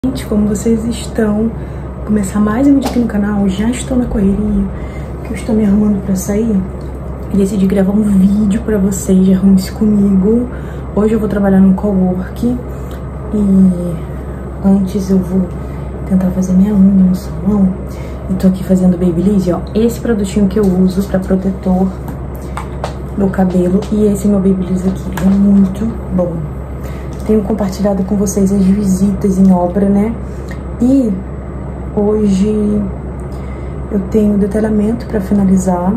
Gente, como vocês estão? Vou começar mais um vídeo aqui no canal. Já estou na correria, que eu estou me arrumando pra sair. E decidi gravar um vídeo pra vocês. Arrume-se comigo. Hoje eu vou trabalhar num cowork. E antes eu vou tentar fazer minha unha no salão. Eu tô aqui fazendo Babyliss, ó. Esse produtinho que eu uso pra protetor do cabelo. E esse meu Babyliss aqui, ele é muito bom. Tenho compartilhado com vocês as visitas em obra, né? E hoje eu tenho detalhamento para finalizar.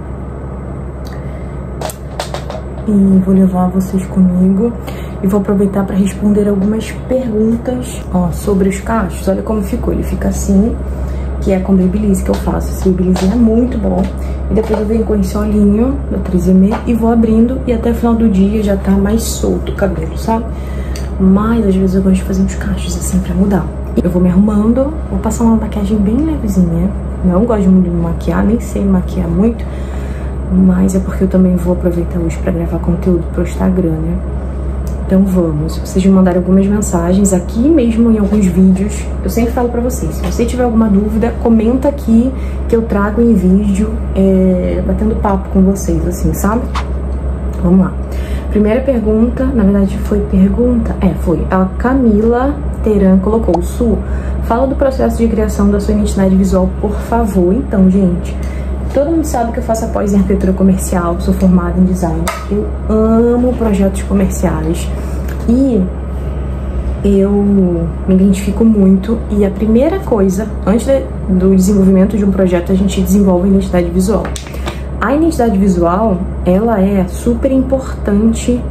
E vou levar vocês comigo. E vou aproveitar para responder algumas perguntas, ó, sobre os cachos. Olha como ficou. Ele fica assim, que é com Babyliss que eu faço. Esse Babyliss é muito bom. E depois eu venho com esse olhinho da 3M e vou abrindo. E até o final do dia já tá mais solto o cabelo, sabe? Mas às vezes eu gosto de fazer uns cachos assim pra mudar. Eu vou me arrumando, vou passar uma maquiagem bem levezinha. Não gosto muito de me maquiar, nem sei maquiar muito. Mas é porque eu também vou aproveitar hoje pra gravar conteúdo pro Instagram, né? Então vamos. Vocês me mandaram algumas mensagens aqui mesmo em alguns vídeos. Eu sempre falo pra vocês, se você tiver alguma dúvida, comenta aqui que eu trago em vídeo, batendo papo com vocês, assim, sabe? Vamos lá. Primeira pergunta, na verdade foi pergunta, foi. A Camila Teran colocou: Su, fala do processo de criação da sua identidade visual, por favor. Então, gente, todo mundo sabe que eu faço após em arquitetura comercial, sou formada em design. Eu amo projetos comerciais e eu me identifico muito. E a primeira coisa, antes do desenvolvimento de um projeto, a gente desenvolve a identidade visual. A identidade visual, ela é super importante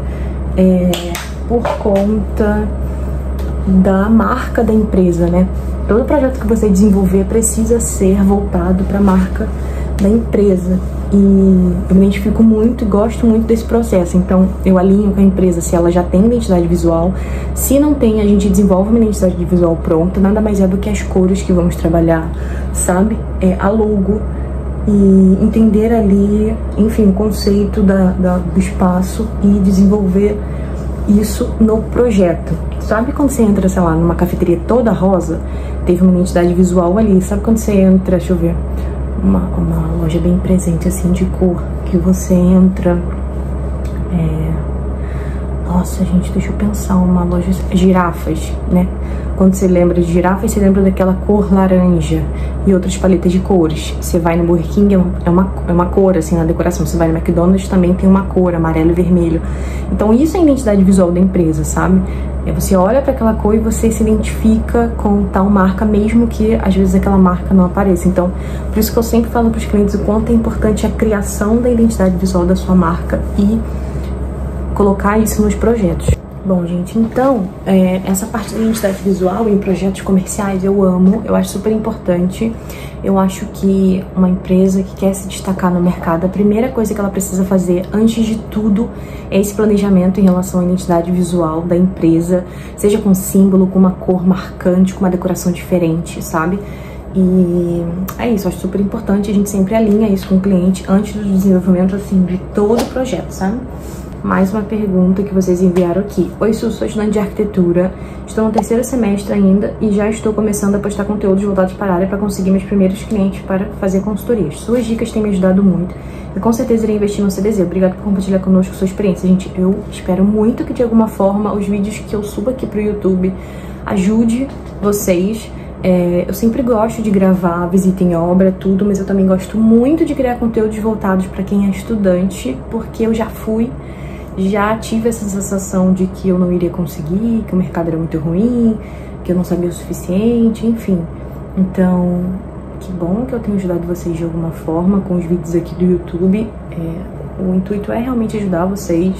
por conta da marca da empresa, né? Todo projeto que você desenvolver precisa ser voltado para a marca da empresa. E eu me identifico muito e gosto muito desse processo. Então, eu alinho com a empresa se ela já tem identidade visual. Se não tem, a gente desenvolve uma identidade visual pronta. Nada mais é do que as cores que vamos trabalhar, sabe? A logo. E entender ali, enfim, o conceito do espaço e desenvolver isso no projeto. Sabe quando você entra, sei lá, numa cafeteria toda rosa, teve uma identidade visual ali? Sabe quando você entra, deixa eu ver, uma loja bem presente, assim, de cor, que você entra, nossa, gente, deixa eu pensar, uma loja, girafas, né? Quando você lembra de girafas, você lembra daquela cor laranja e outras paletas de cores. Você vai no Burger King, é uma cor, assim, na decoração. Você vai no McDonald's, também tem uma cor, amarelo e vermelho. Então, isso é a identidade visual da empresa, sabe? Você olha para aquela cor e você se identifica com tal marca, mesmo que, às vezes, aquela marca não apareça. Então, por isso que eu sempre falo para os clientes o quanto é importante a criação da identidade visual da sua marca e colocar isso nos projetos. Bom, gente, então, essa parte da identidade visual em projetos comerciais eu amo, eu acho super importante. Eu acho que uma empresa que quer se destacar no mercado, a primeira coisa que ela precisa fazer, antes de tudo, é esse planejamento em relação à identidade visual da empresa, seja com símbolo, com uma cor marcante, com uma decoração diferente, sabe? E é isso, eu acho super importante, a gente sempre alinha isso com o cliente antes do desenvolvimento, assim, de todo o projeto, sabe? Mais uma pergunta que vocês enviaram aqui. Oi, Su, sou estudante de arquitetura, estou no 3º semestre ainda e já estou começando a postar conteúdos voltados para a área para conseguir meus primeiros clientes para fazer consultorias. Suas dicas têm me ajudado muito e com certeza irei investir no CDZ. Obrigado por compartilhar conosco sua experiência. Gente, eu espero muito que de alguma forma os vídeos que eu subo aqui pro YouTube ajude vocês. Eu sempre gosto de gravar visita em obra, tudo, mas eu também gosto muito de criar conteúdos voltados para quem é estudante, porque eu já tive essa sensação de que eu não iria conseguir, que o mercado era muito ruim, que eu não sabia o suficiente, enfim. Então, que bom que eu tenho ajudado vocês de alguma forma com os vídeos aqui do YouTube. O intuito é realmente ajudar vocês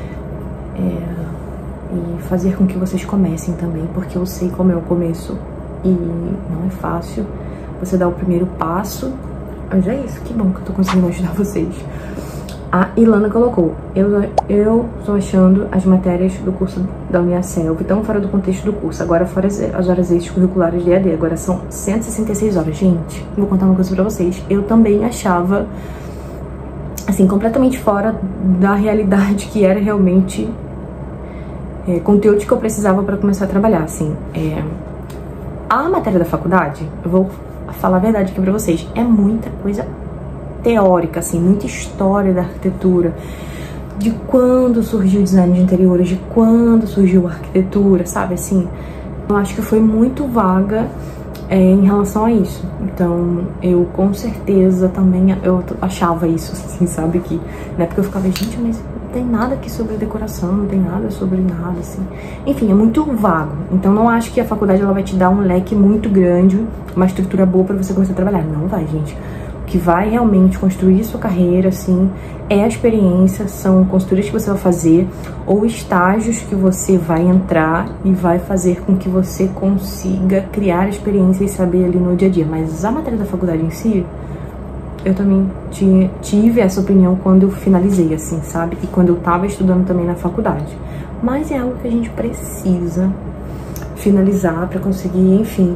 e fazer com que vocês comecem também, porque eu sei como é o começo e não é fácil você dar o primeiro passo. Mas é isso, que bom que eu tô conseguindo ajudar vocês. A Ilana colocou: eu tô achando as matérias do curso da Uniaselv tão fora do contexto do curso, agora fora as horas extracurriculares de EAD, agora são 166 horas. Gente, vou contar uma coisa pra vocês, eu também achava, assim, completamente fora da realidade que era realmente conteúdo que eu precisava pra começar a trabalhar, assim. A matéria da faculdade, eu vou falar a verdade aqui pra vocês, é muita coisa teórica, assim, muita história da arquitetura, de quando surgiu o design de interiores, de quando surgiu a arquitetura, sabe, assim. Eu acho que foi muito vaga em relação a isso. Então, eu com certeza também, eu achava isso, assim, sabe, que na época eu ficava, gente, mas não tem nada aqui sobre decoração, não tem nada sobre nada, assim. Enfim, é muito vago. Então, não acho que a faculdade, ela vai te dar um leque muito grande, uma estrutura boa pra você começar a trabalhar. Não vai, gente. O que vai realmente construir sua carreira, assim, é a experiência, são consultorias que você vai fazer ou estágios que você vai entrar e vai fazer com que você consiga criar experiência e saber ali no dia a dia. Mas a matéria da faculdade em si, eu também tive essa opinião quando eu finalizei, assim, sabe? E quando eu tava estudando também na faculdade. Mas é algo que a gente precisa finalizar pra conseguir, enfim,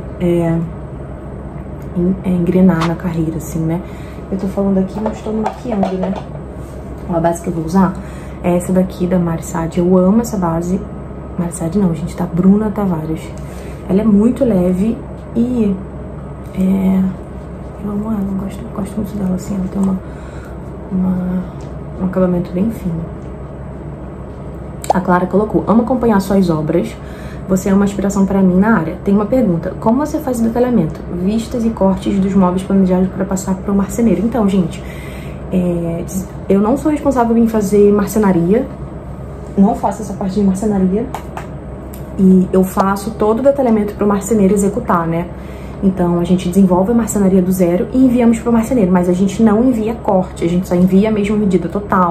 engrenar na carreira, assim, né? Eu tô falando aqui, mas estou me maquiando, né? A base que eu vou usar é essa daqui da Marsad. Eu amo essa base. Marsad não, gente, da Bruna Tavares. Ela é muito leve e eu amo ela, gosto muito dela, assim. Ela tem um acabamento bem fino. A Clara colocou: amo acompanhar suas obras. Você é uma inspiração para mim na área. Tem uma pergunta: como você faz o detalhamento, vistas e cortes dos móveis planejados para passar para o marceneiro? Então, gente, eu não sou responsável em fazer marcenaria, não faço essa parte de marcenaria, e eu faço todo o detalhamento para o marceneiro executar, né? Então, a gente desenvolve a marcenaria do zero e enviamos para o marceneiro, mas a gente não envia corte, a gente só envia a mesma medida total,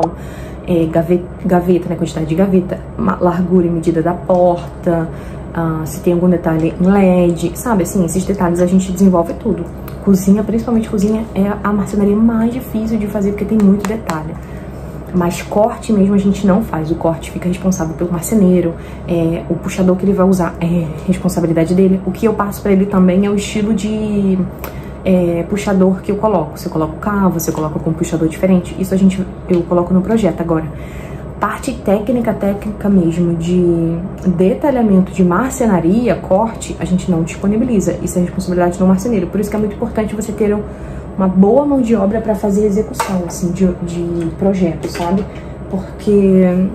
gaveta, né, quantidade de gaveta, largura e medida da porta, se tem algum detalhe em LED, sabe, assim, esses detalhes a gente desenvolve tudo. Cozinha, principalmente cozinha, é a marcenaria mais difícil de fazer porque tem muito detalhe. Mas corte mesmo a gente não faz, o corte fica responsável pelo marceneiro, o puxador que ele vai usar é responsabilidade dele. O que eu passo pra ele também é o estilo de puxador que eu coloco. Se eu coloco cavo, se eu coloco com um puxador diferente, isso eu coloco no projeto. Agora, parte técnica mesmo de detalhamento de marcenaria, corte, a gente não disponibiliza. Isso é responsabilidade do marceneiro. Por isso que é muito importante você ter uma boa mão de obra para fazer execução, assim, de projeto, sabe? Porque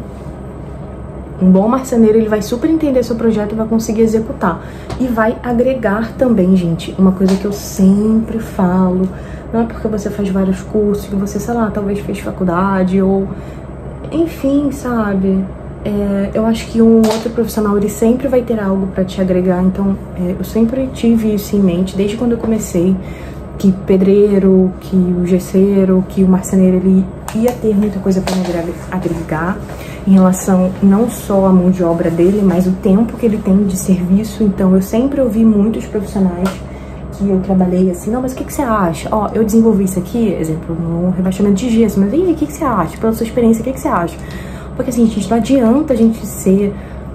um bom marceneiro, ele vai super entender seu projeto e vai conseguir executar. E vai agregar também, gente, uma coisa que eu sempre falo, não é porque você faz vários cursos, que você, sei lá, talvez fez faculdade ou... Enfim, sabe? Eu acho que um outro profissional, ele sempre vai ter algo pra te agregar. Então, eu sempre tive isso em mente, desde quando eu comecei, que pedreiro, que o gesseiro, que o marceneiro, ele ia ter muita coisa pra me agregar em relação não só à mão de obra dele, mas o tempo que ele tem de serviço. Então, eu sempre ouvi muitos profissionais que eu trabalhei assim: não, mas o que você acha? Ó, eu desenvolvi isso aqui, exemplo, no rebaixamento de gesso, mas e aí, o que você acha? Pela sua experiência, o que você acha? Porque assim, gente, não adianta a gente ser...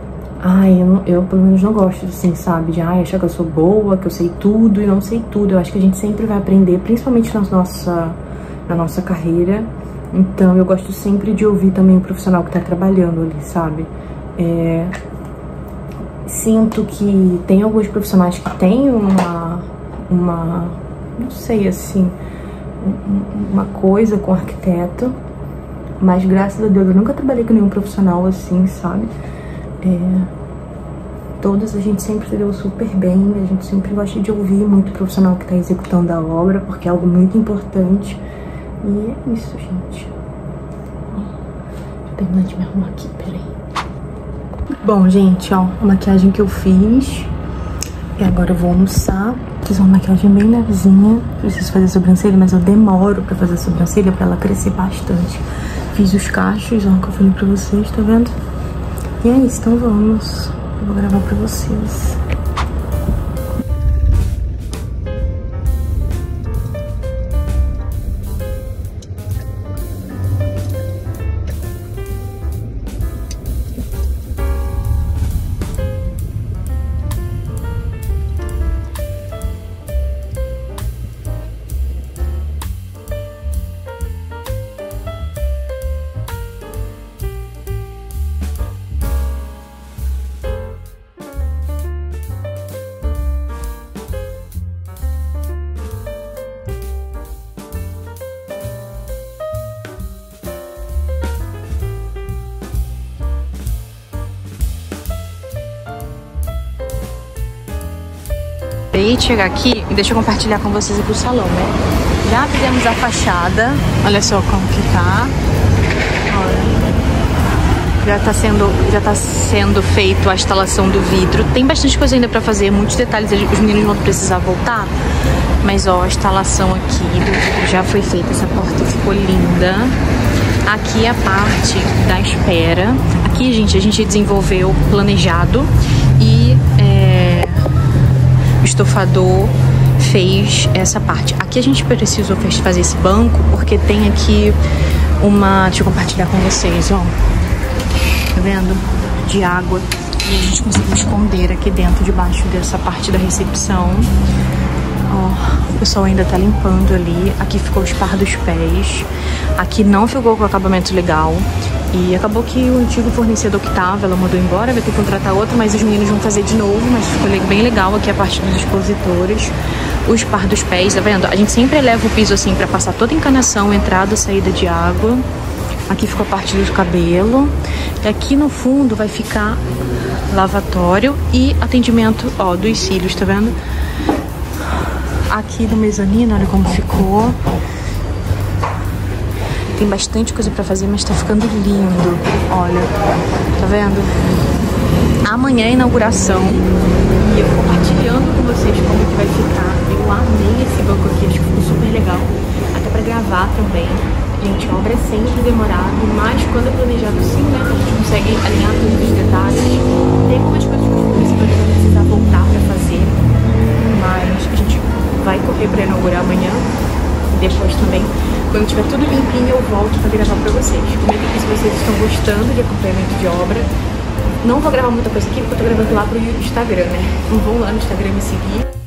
eu pelo menos não gosto, assim, sabe? De achar que eu sou boa, que eu sei tudo e não sei tudo. Eu acho que a gente sempre vai aprender, principalmente na nossa carreira. Então, eu gosto sempre de ouvir também o profissional que tá trabalhando ali, sabe? Sinto que tem alguns profissionais que têm não sei, assim, uma coisa com arquiteto, mas graças a Deus eu nunca trabalhei com nenhum profissional assim, sabe? Todos a gente sempre se deu super bem, a gente sempre gosta de ouvir muito o profissional que tá executando a obra, porque é algo muito importante. E é isso, gente. Deixa eu terminar de me arrumar aqui, peraí. Bom, gente, ó, a maquiagem que eu fiz. E agora eu vou almoçar. Fiz uma maquiagem bem levezinha. Preciso fazer a sobrancelha, mas eu demoro pra fazer a sobrancelha pra ela crescer bastante. Fiz os cachos, ó, que eu falei pra vocês, tá vendo? E é isso, então vamos. Eu vou gravar pra vocês. Acabei de chegar aqui e deixa eu compartilhar com vocês aqui o salão, né? Já fizemos a fachada, olha só como que tá. Olha. Já tá sendo feito a instalação do vidro. Tem bastante coisa ainda pra fazer, muitos detalhes, os meninos vão precisar voltar. Mas ó, a instalação aqui do vidro já foi feita, essa porta ficou linda. Aqui é a parte da espera. Aqui, gente, a gente desenvolveu planejado e o estofador fez essa parte. Aqui a gente precisou fazer esse banco porque tem aqui uma... Deixa eu compartilhar com vocês, ó. Tá vendo? De água. E a gente conseguiu esconder aqui dentro, debaixo dessa parte da recepção. Ó, o pessoal ainda tá limpando ali. Aqui ficou os par dos pés. Aqui não ficou com acabamento legal. E acabou que o antigo fornecedor que tava, ela mandou embora, vai ter que contratar outro, mas os meninos vão fazer de novo. Mas ficou bem legal aqui a parte dos expositores. Os par dos pés, tá vendo? A gente sempre eleva o piso assim pra passar toda a encanação, entrada e saída de água. Aqui ficou a parte do cabelo. E aqui no fundo vai ficar lavatório e atendimento, ó, dos cílios, tá vendo? Aqui no mezanino, olha como ficou. Tem bastante coisa pra fazer, mas tá ficando lindo. Olha, tá vendo? Amanhã é a inauguração. E eu vou compartilhando com vocês como que vai ficar. Eu amei esse banco aqui, acho que ficou super legal. Até pra gravar também. Gente, a obra é sempre demorada, mas quando é planejado assim, né, a gente consegue alinhar todos os detalhes. Tem algumas coisas que você vai precisar voltar pra fazer, mas a gente vai correr pra inaugurar amanhã. Depois também, quando tiver tudo limpinho, eu volto pra gravar pra vocês. Comentem aqui se vocês estão gostando de acompanhamento de obra. Não vou gravar muita coisa aqui, porque eu tô gravando lá pro Instagram, né? Então vão lá no Instagram me seguir.